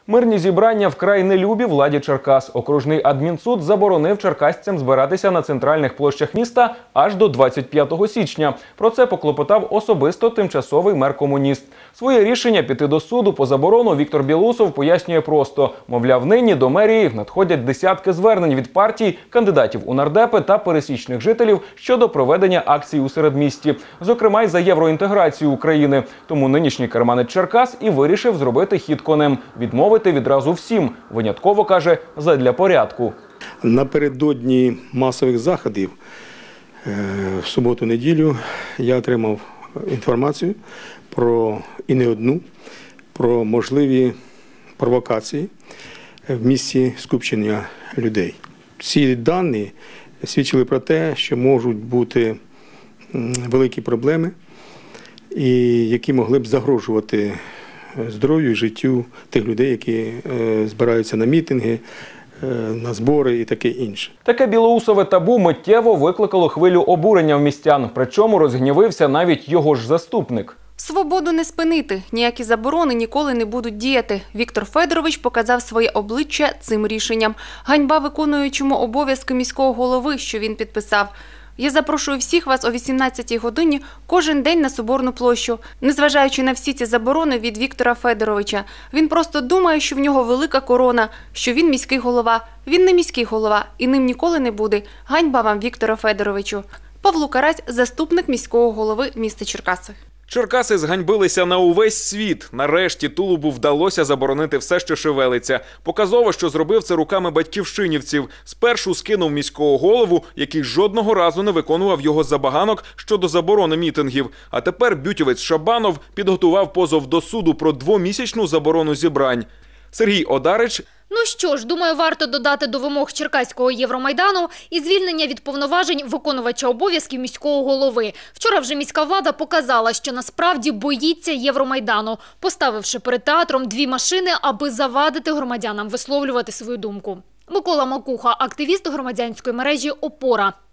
Мирні зібрання вкрай нелюбі владі Черкас. Окружний адмінсуд заборонив черкасцям збиратися на центральних площах міста аж до 25 січня. Про це поклопотав особисто тимчасовий мер-комуніст. Своє рішення піти до суду по заборону Віктор Білоусов пояснює просто. Мовляв, нині до мерії надходять десятки звернень від партій, кандидатів у нардепи та пересічних жителів щодо проведення акцій у середмісті. Зокрема, й за євроінтеграцію України. Тому нинішній керманець Черкас і вирішив зробити хід конем. Відмовити відразу всім. Винятково, каже, задля порядку. Напередодні масових заходів в суботу-неділю я отримав інформацію про, і не одну, про можливі провокації в місці скупчення людей. Ці дані свідчили про те, що можуть бути великі проблеми, які могли б загрожувати здоров'ю і життю тих людей, які збираються на мітинги, на збори і таке інше. Таке білоусове табу миттєво викликало хвилю обурення в містян. Причому розгнівився навіть його ж заступник. Свободу не спинити. Ніякі заборони ніколи не будуть діяти. Віктор Федорович показав своє обличчя цим рішенням. Ганьба виконуючому обов'язки міського голови, що він підписав. Я запрошую всіх вас о 18-й годині кожен день на Соборну площу. Незважаючи на всі ці заборони від Віктора Федоровича. Він просто думає, що в нього велика корона, що він міський голова. Він не міський голова і ним ніколи не буде. Ганьба вам, Вікторе Федоровичу. Павло Карась, заступник міського голови міста Черкаси. Черкаси зганьбилися на увесь світ. Нарешті Тулубу вдалося заборонити все, що шевелиться. Показово, що зробив це руками батьківщинівців. Спершу скинув міського голову, який жодного разу не виконував його забаганок щодо заборони мітингів. А тепер бютівець Шабанов підготував позов до суду про 2-місячну заборону зібрань. Сергій Одарич. Ну що ж, думаю, варто додати до вимог Черкаського Євромайдану і звільнення від повноважень виконувача обов'язків міського голови. Вчора вже міська влада показала, що насправді боїться Євромайдану, поставивши перед театром 2 машини, аби завадити громадянам висловлювати свою думку. Микола Макуха, активіст громадянської мережі «Опора».